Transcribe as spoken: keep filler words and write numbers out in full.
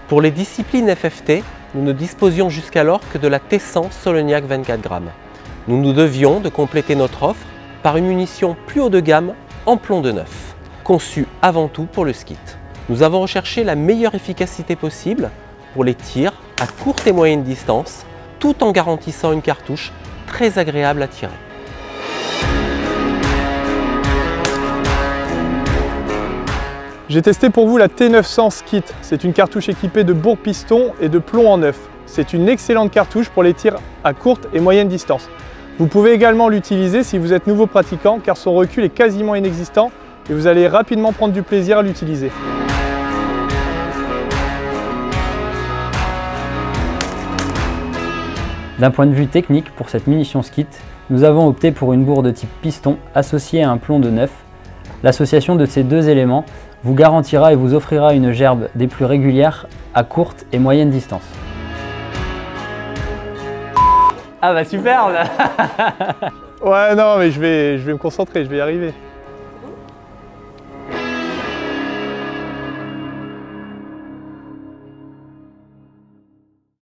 Pour les disciplines F F T, nous ne disposions jusqu'alors que de la T cent Solognac vingt-quatre grammes. Nous nous devions de compléter notre offre par une munition plus haut de gamme en plomb de neuf, conçue avant tout pour le skeet. Nous avons recherché la meilleure efficacité possible pour les tirs à courte et moyenne distance, tout en garantissant une cartouche très agréable à tirer. J'ai testé pour vous la T neuf cents Skeet. C'est une cartouche équipée de bourre piston et de plomb en neuf. C'est une excellente cartouche pour les tirs à courte et moyenne distance. Vous pouvez également l'utiliser si vous êtes nouveau pratiquant car son recul est quasiment inexistant et vous allez rapidement prendre du plaisir à l'utiliser. D'un point de vue technique, pour cette munition Skeet, nous avons opté pour une bourre de type piston associée à un plomb de neuf. L'association de ces deux éléments vous garantira et vous offrira une gerbe des plus régulières à courte et moyenne distance. Ah bah super. Ouais, non mais je vais, je vais me concentrer, je vais y arriver.